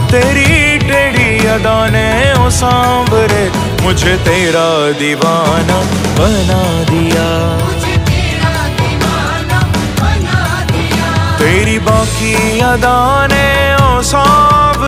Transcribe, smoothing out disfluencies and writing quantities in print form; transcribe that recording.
तेरी टेढ़ी अदा ने ओ सांवरे मुझे तेरा दीवाना बना दिया। तेरी बाकी अदा ने ओ सांवरे